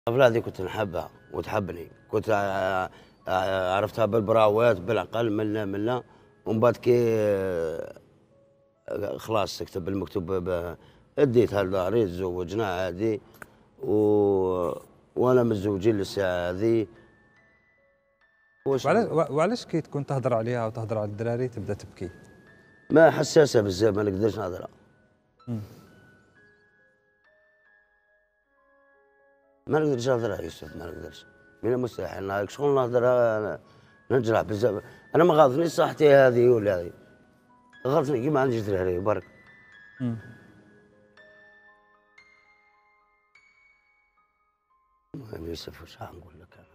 الطفلة هذه كنت نحبها وتحبني، كنت عرفتها بالبراوات بالعقل منا ومن بعد كي خلاص تكتب المكتوب اديتها لداري تزوجنا هذه و... وانا متزوجين للساعة هذه. وعلاش كي تكون تهضر عليها وتهضر على الدراري تبدا تبكي؟ ما حساسة بزاف ما نقدرش نهضرها. ما نقدرش نهضرها يوسف، ما نقدرش من المستحيل شغل نهضرها نجرح بزاف. انا ما غاضنيش صحتي هذه ولا هذه، غلطني كي ما عنديش دراري برك. المهم يوسف واش نقول لك انا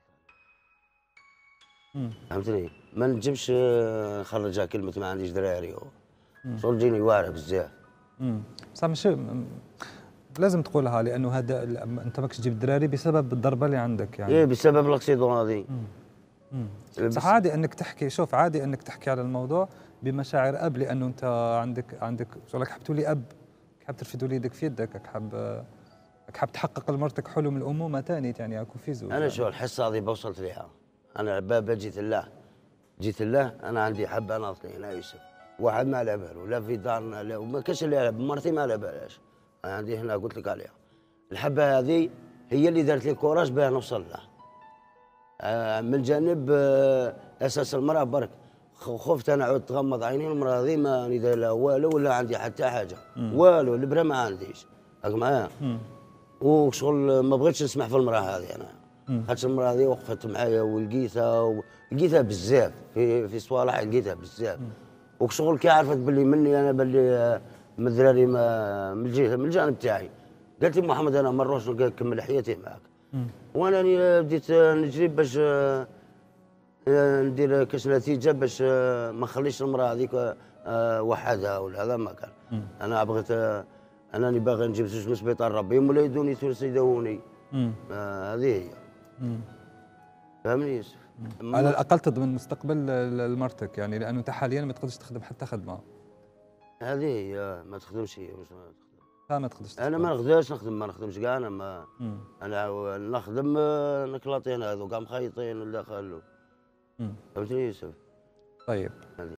فهمتني، ما نجمش نخرجها كلمة ما عنديش دراري شغل تجيني واعرة بزاف. بصح ماشي لازم تقولها لانه هذا انت ماكش تجيب الدراري بسبب الضربه اللي عندك يعني. ايه بسبب الاكسيدون هذه. صح عادي انك تحكي، شوف عادي انك تحكي على الموضوع بمشاعر اب، لانه انت عندك شغلك حاب تولي اب، حاب ترفد وليدك في يدك، حاب تحقق لمرتك حلم الامومه ثاني يعني يكون في زوج. انا شو الحصه هذه بوصلت لها، انا باب جيت الله انا عندي حبه ناطقين يا يوسف، واحد ما على باله لا في دارنا لا وما كاش اللي على مرتي ما على بالهاش. انا عندي هنا قلت لك عليها الحبه هذه هي اللي دارت لي كوراج باه نوصل لها. من جانب اساس المراه برك خفت انا عود تغمض عيني المراه هذه ما ندير لها والو ولا عندي حتى حاجه والو البره ما عنديش راك معايا. وشغل ما بغيتش نسمح في المراه هذه انا، خاطر المراه هذه وقفت معايا ولقيتها بزاف في صوالح لقيتها بزاف. وشغل كي عرفت باللي مني انا باللي من الدراري من الجانب تاعي قالت لي محمد انا ما نروحش نكمل حياتي معك. وانا بديت نجري باش ندير كاش نتيجه باش ما نخليش المراه هذيك وحدها ولا هذا ما كان. انا بغيت انني باغي نجيب زوج من سبيطار ربيهم ولا يدوني تونس يداووني. هذه هي. فهمني يوسف؟ على الاقل تضمن مستقبل لمرتك يعني، لانه انت حاليا ما تقدرش تخدم حتى خدمه. هذه هي ما تخدمش هي ما تقدرش تخدم. انا ما نقدرش نخدم، ما نخدمش كاع انا ما انا نخدم نكلاطين هذو كاع مخيطين ولا خلو. فهمتني يوسف؟ طيب